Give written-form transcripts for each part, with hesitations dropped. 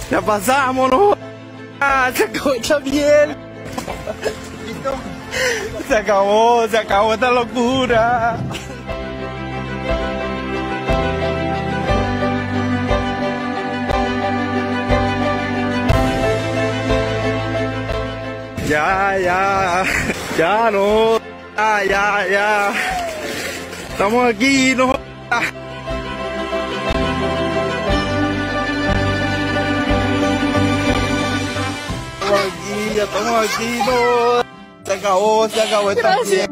Ya pasamos, ¿no? Se acabó esta miel. Se acabó esta locura. Ya no, ya. Estamos aquí, no. Estamos aquí, no. Se acabó esta fiesta.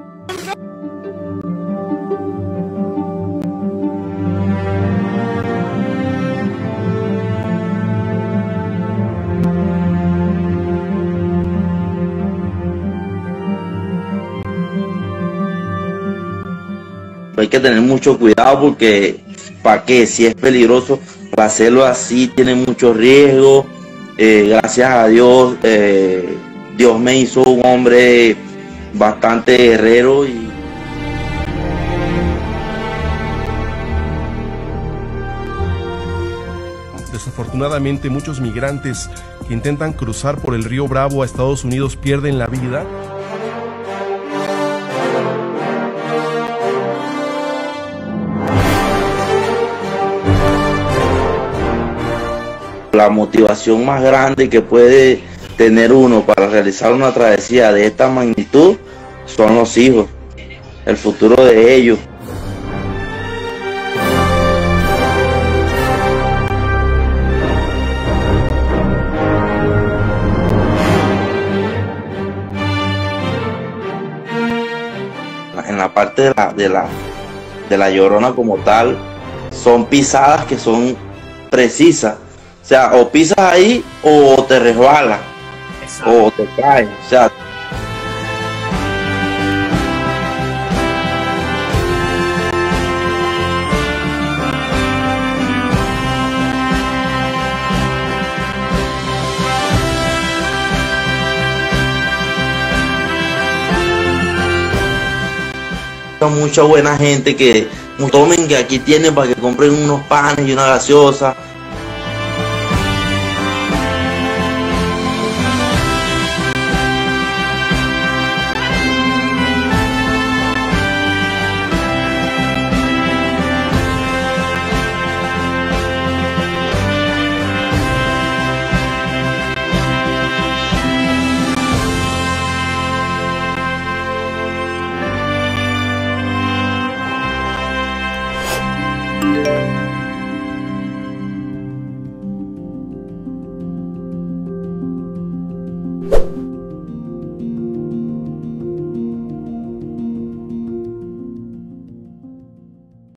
Hay que tener mucho cuidado porque, ¿para qué? Si es peligroso, hacerlo así tiene mucho riesgo. Gracias a Dios, Dios me hizo un hombre bastante guerrero y desafortunadamente muchos migrantes que intentan cruzar por el río Bravo a Estados Unidos pierden la vida. La motivación más grande que puede tener uno para realizar una travesía de esta magnitud son los hijos, el futuro de ellos. En la parte de la Llorona como tal, son pisadas que son precisas. O sea, o pisas ahí o te resbalas. Exacto. O te caes. O sea, mucha buena gente que tomen, que aquí tienen para que compren unos panes y una gaseosa.